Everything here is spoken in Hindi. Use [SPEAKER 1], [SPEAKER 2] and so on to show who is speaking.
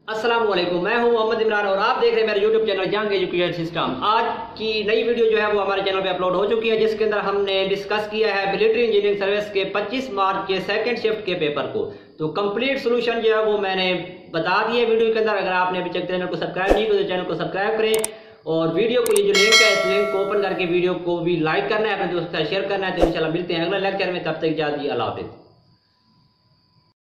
[SPEAKER 1] अस्सलाम वालेकुम, मैं हूं मोहम्मद इमरान और आप देख रहे हैं मेरा YouTube channel Jung education system. आज की नई वीडियो जो है वो हमारे चैनल पे अपलोड हो चुकी है, जिसके अंदर हमने डिस्कस किया है मिलिट्री इंजीनियरिंग सर्विस के 25 मार्च के सेकंड शिफ्ट के पेपर को। तो कंप्लीट सोल्यूशन जो है वो मैंने बता दिया वीडियो के अंदर। अगर आपने अभी तक चैनल को सब्सक्राइब नहीं किया तो चैनल को सब्सक्राइब करें और वीडियो को, ये जो लिंक है इस लिंक को ओपन करके वीडियो को भी लाइक करना है, अपने दोस्तों के साथ शेयर करना है। तो इंशाल्लाह मिलते हैं अगले लेक्चर में, तब तक इजाज़त, अल्लाह हाफिज़।